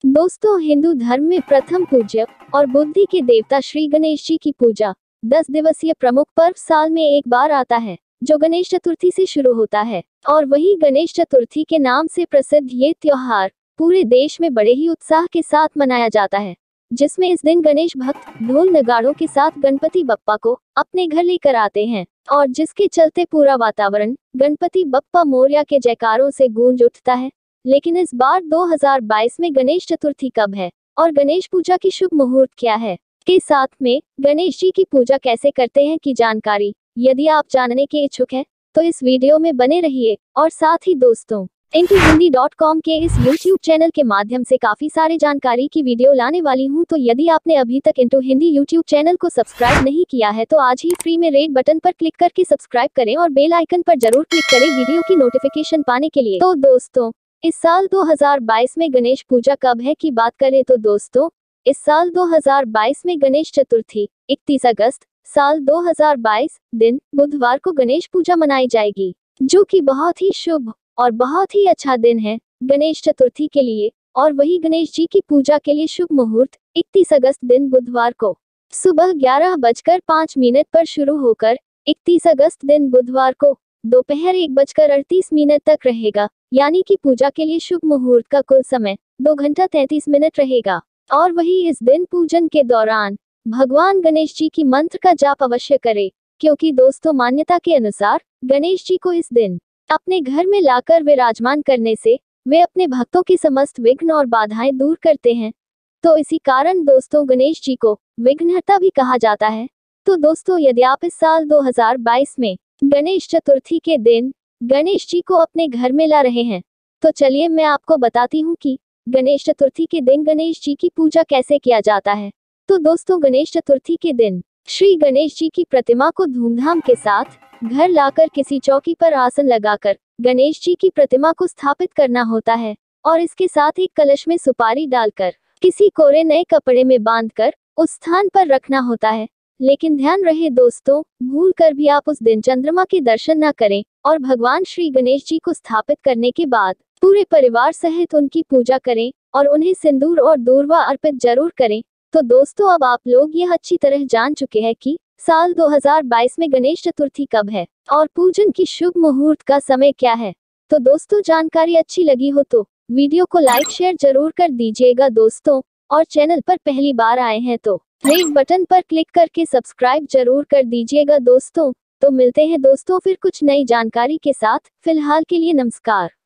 दोस्तों, हिंदू धर्म में प्रथम पूज्य और बुद्धि के देवता श्री गणेश जी की पूजा 10 दिवसीय प्रमुख पर्व साल में एक बार आता है, जो गणेश चतुर्थी से शुरू होता है। और वही गणेश चतुर्थी के नाम से प्रसिद्ध ये त्योहार पूरे देश में बड़े ही उत्साह के साथ मनाया जाता है, जिसमें इस दिन गणेश भक्त ढोल नगाड़ों के साथ गणपति बप्पा को अपने घर लेकर आते हैं, और जिसके चलते पूरा वातावरण गणपति बप्पा मोरया के जयकारों से गूंज उठता है। लेकिन इस बार 2022 में गणेश चतुर्थी कब है और गणेश पूजा की शुभ मुहूर्त क्या है, के साथ में गणेश जी की पूजा कैसे करते हैं की जानकारी यदि आप जानने के इच्छुक हैं, तो इस वीडियो में बने रहिए। और साथ ही दोस्तों, intohindi.com के इस YouTube चैनल के माध्यम से काफी सारे जानकारी की वीडियो लाने वाली हूं, तो यदि आपने अभी तक इंटू हिंदी YouTube चैनल को सब्सक्राइब नहीं किया है तो आज ही फ्री में रेड बटन पर क्लिक करके सब्सक्राइब करें और बेल आइकन पर जरूर क्लिक करें वीडियो की नोटिफिकेशन पाने के लिए। तो दोस्तों, इस साल 2022 में गणेश पूजा कब है की बात करें तो दोस्तों, इस साल 2022 में गणेश चतुर्थी 31 अगस्त साल 2022 दिन बुधवार को गणेश पूजा मनाई जाएगी, जो कि बहुत ही शुभ और बहुत ही अच्छा दिन है गणेश चतुर्थी के लिए। और वही गणेश जी की पूजा के लिए शुभ मुहूर्त 31 अगस्त दिन बुधवार को सुबह 11:05 पर शुरू होकर 31 अगस्त दिन बुधवार को दोपहर 1:38 तक रहेगा, यानी कि पूजा के लिए शुभ मुहूर्त का कुल समय 2 घंटा 33 मिनट रहेगा। और वही इस दिन पूजन के दौरान भगवान गणेश जी की मंत्र का जाप अवश्य करें, क्योंकि दोस्तों मान्यता के अनुसार गणेश जी को इस दिन अपने घर में लाकर विराजमान करने से वे अपने भक्तों की समस्त विघ्न और बाधाएं दूर करते हैं। तो इसी कारण दोस्तों गणेश जी को विघ्नहर्ता भी कहा जाता है। तो दोस्तों, यदि आप इस साल 2022 में गणेश चतुर्थी के दिन गणेश जी को अपने घर में ला रहे हैं, तो चलिए मैं आपको बताती हूँ कि गणेश चतुर्थी के दिन गणेश जी की पूजा कैसे किया जाता है। तो दोस्तों, गणेश चतुर्थी के दिन श्री गणेश जी की प्रतिमा को धूमधाम के साथ घर लाकर किसी चौकी पर आसन लगाकर गणेश जी की प्रतिमा को स्थापित करना होता है, और इसके साथ एक कलश में सुपारी डालकर किसी कोरे नए कपड़े में बांधकर उस स्थान पर रखना होता है। लेकिन ध्यान रहे दोस्तों, भूल कर भी आप उस दिन चंद्रमा के दर्शन न करें, और भगवान श्री गणेश जी को स्थापित करने के बाद पूरे परिवार सहित उनकी पूजा करें और उन्हें सिंदूर और दूर्वा अर्पित जरूर करें। तो दोस्तों, अब आप लोग यह अच्छी तरह जान चुके हैं कि साल 2022 में गणेश चतुर्थी कब है और पूजन की शुभ मुहूर्त का समय क्या है। तो दोस्तों, जानकारी अच्छी लगी हो तो वीडियो को लाइक शेयर जरूर कर दीजिएगा दोस्तों, और चैनल पर पहली बार आए हैं तो रेड बटन पर क्लिक करके सब्सक्राइब जरूर कर दीजिएगा दोस्तों। तो मिलते हैं दोस्तों फिर कुछ नई जानकारी के साथ। फिलहाल के लिए नमस्कार।